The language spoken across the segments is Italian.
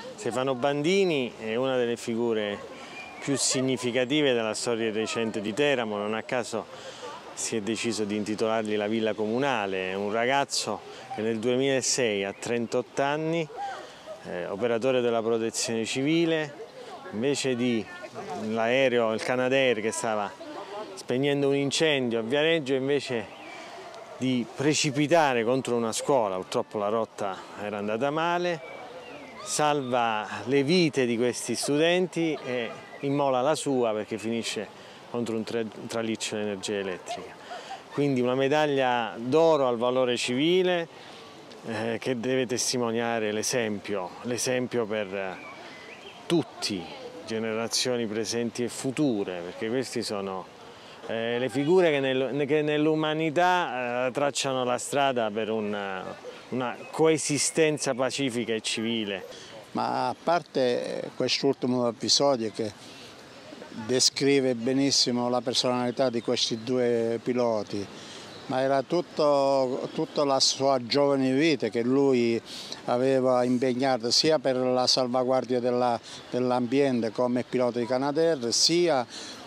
Stefano Bandini è una delle figure più significative della storia recente di Teramo, non a caso si è deciso di intitolargli la Villa Comunale. È un ragazzo che nel 2006 ha 38 anni, operatore della protezione civile, invece di l'aereo, il Canadair che stava spegnendo un incendio a Viareggio, invece di precipitare contro una scuola, purtroppo la rotta era andata male, salva le vite di questi studenti e immola la sua perché finisce contro un traliccio di energia elettrica. Quindi una medaglia d'oro al valore civile che deve testimoniare l'esempio per tutti, generazioni presenti e future, perché questi sono le figure che nell'umanità tracciano la strada per una coesistenza pacifica e civile. Ma a parte quest'ultimo episodio che descrive benissimo la personalità di questi due piloti, ma era tutta la sua giovane vita che lui aveva impegnato sia per la salvaguardia dell'ambiente come pilota di Canadair, sia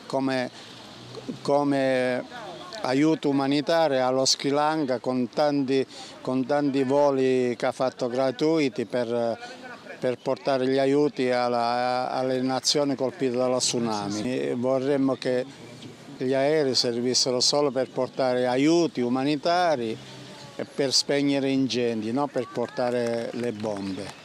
come aiuto umanitario allo Sri Lanka con tanti voli che ha fatto gratuiti per portare gli aiuti alle nazioni colpite dallo tsunami. Vorremmo che gli aerei servissero solo per portare aiuti umanitari e per spegnere incendi, non per portare le bombe.